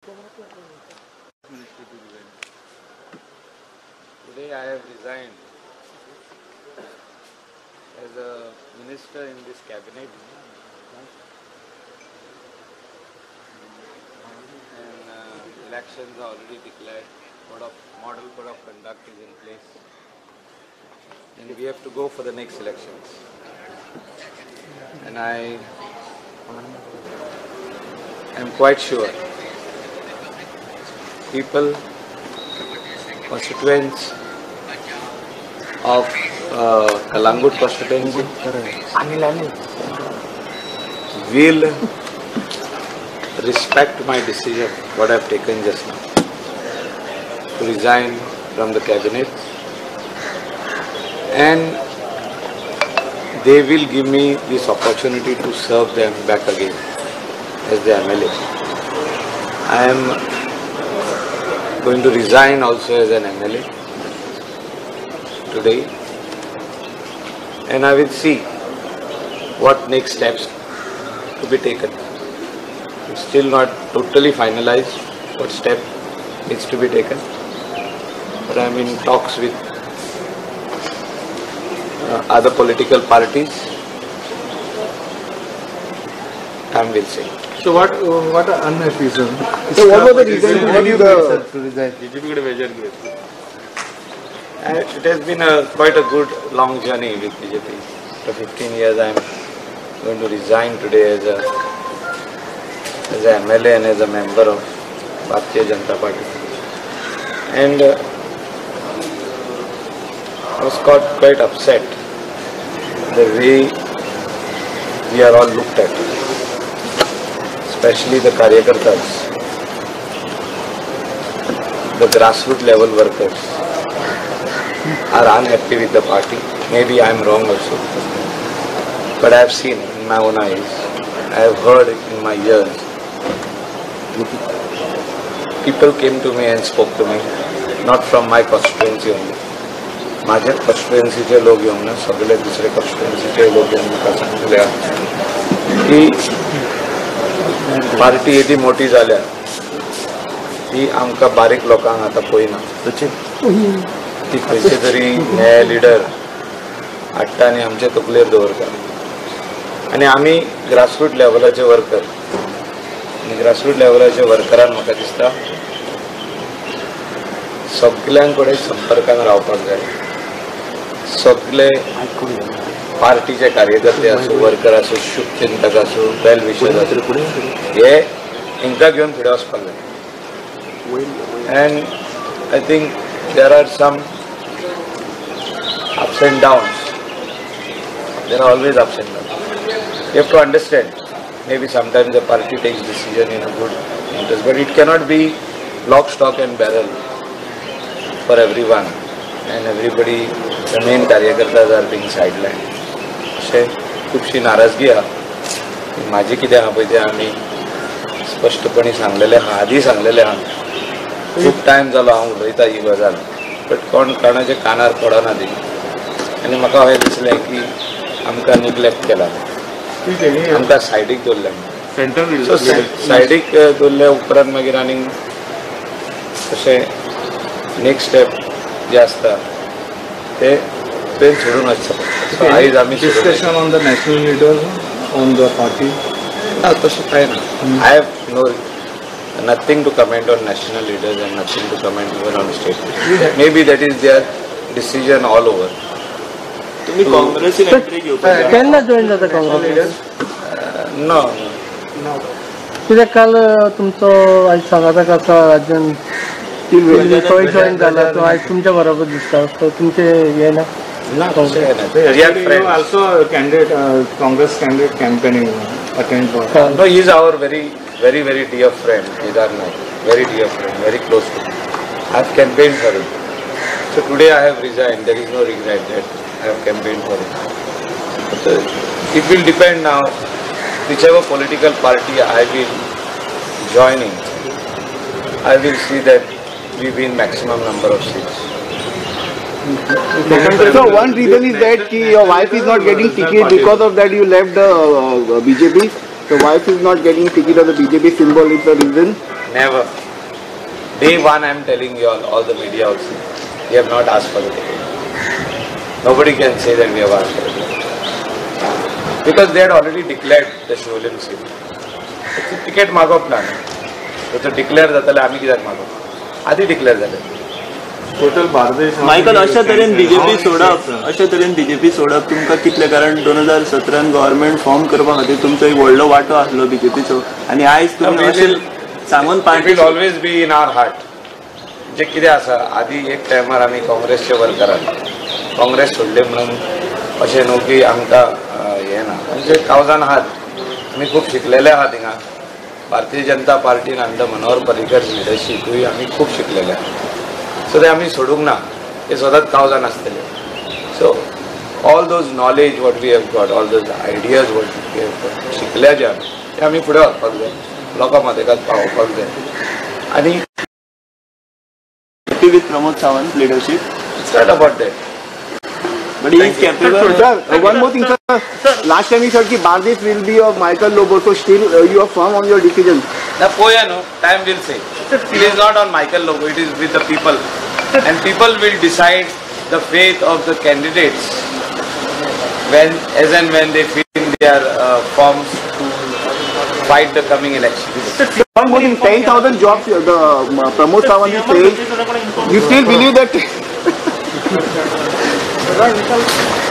Today I have resigned as a minister in this cabinet, and elections are already declared. Model code of conduct is in place, and we have to go for the next elections. And I am quite sure people, constituents of Kalangut constituency will respect my decision, what I have taken just now, to resign from the cabinet, and they will give me this opportunity to serve them back again as the MLA. I am going to resign also as an MLA today, and I will see what next steps to be taken. It's still not totally finalized what step needs to be taken, but I am in talks with other political parties. Time will say. So what are unhappy, sir? So what was the reason to resign? It has been quite a good long journey with BJP. After 15 years I am going to resign today as a MLA and as a member of Bharatiya Janata Party. And I was quite upset the way we are all looked at, especially the Karyakartas, the grassroots level workers are unhappy with the party. Maybe I am wrong also, but I have seen in my own eyes, I have heard in my ears. People came to me and spoke to me, not from my constituency only. माझ्या कॉन्स्टिट्युएन्सीचे लोक येऊन ना सगळे दुसरे कॉन्स्टिट्युएन्सीचे लोक येऊन म्हाका सांगले की पार्टी येदी मोठी जाल्या ती आमकां बारीक लोकांक आतां पळयना, ती खंयचे तरी नये लिडर हाडटा आनी आमचे तकलेर दवरता, आनी आमी ग्रासरूट लेवलाचे वर्कर, आनी ग्रासरूट लेवलाच्या वर्करान म्हाका दिसता सगळ्यांक कडेन संपर्कान रावपाक जाय. सगळे पार्टीचे कार्यकर्ते आसूं, वर्कर आसूं, शुभचिंतक आसूं, वेल विशर आसूं, हे हिंका घेवन फुडें वचपाक जाय. And I think there are some ups and downs. There are always ups and downs. You have to understand. Maybe sometimes the party takes decision in a good interest, but it cannot be lock, stock and barrel for everyone, and everybody, the main Karyakartas are being sidelined. अशें खूबशी नाराजगी आहा. माझे कितें आहा पळय तें आमी स्पश्टपणी सांगलेलें आहा, आदीं सांगलेलें आहा. खूब टायम जालो हांव उलयता ही गजाल, बट कोणाच्या कानार पडना ती, आनी म्हाका अशें दिसलें की आमकां निग्लेक्ट केला, आमकां सायडीक दवरलें. सो सायडीक दवरले उपरांत मागीर आनीक अशें नेक्स्ट स्टेप जे आसता ते सोडून वचचें पडटा. आयज आमी discussion on the national leader on the party ना तशें कांय ना. I have no nothing to comment on national leaders and nothing to comment even on state leaders. Maybe that is their decision all over. तुम्ही काँग्रेसीन entry घेवपाक केन्ना join जाता Congress? No. कित्याक काल तुमचो आयज सांगाताक आसा राज्यान थंय जॉइन जाला, तो आयज तुमच्या बरोबर दिसता, सो तुमचे हे ना? ना तशें ना. We are friends. also candidate Congress candidate campaigning attend for. No, he is our very dear friend, Kedar Naik. Very dear friend, very close to him. I have campaigned for him. So today I have resigned. There is no regret that I have campaigned for him. So it will depend now, whichever political party I will join in, I will see that we win maximum number of seats. So one reason is that your wife is not getting ticket, because of that you left the BJP. So wife is not getting ticket of the BJP symbol is the reason. Never. Day one, I am telling you all the media also, we have not asked for the ticket. Nobody can say that we have asked for the ticket. Because they had already declared the Sholim seat. Ticket मागप ना. तो declare जातले आम्ही कित्याक मागप? आधी declare जाले. Total Bardez Michael अशा तरेन BJP सोडप तुमकां कितले कारण 2017 गव्हर्नमेंट फॉर्म करपा खातीर तुमचो एक व्हडलो वांटो आसलो बीजेपीचो आनी आयज तुमी अशें सांगून It will always be in our heart. जे कितें आसा आधी एक टायमार आमी काँग्रेसचे वर्करां काँग्रेस सोडले म्हणून अशें न्हू की आमकां हें ना म्हणजे कावजान आहात आमी खूब शिकलेले आहात हिंगा भारतीय जनता पार्टीन अंडर मनोहर पर्रीकर लिडरशीपूय आमी खूब शिकलेले आहात सो ते आमी सोडूंक ना ते सदांच कावजान आसतले so all those knowledge what we have got all those ideas what we have got शिकल्या जे ते आमी फुडें व्हरपाक जाय लोकां मदेकात पावोवपाक जाय आनी with Pramod Sawant leadership. It's not about that. But he is capable. Sir, one more thing, sir. Last time you said that Bardesh will be of Michael Lobo, so still you are firm on your decision. The Poya, no, time will say. It is not on Michael Lobo, it is with the people. And people will decide the fate of the candidates as and when they fill their forms to fight the coming elections. One more thing, 10,000 jobs, the Pramod Sawant is saying, you still believe that?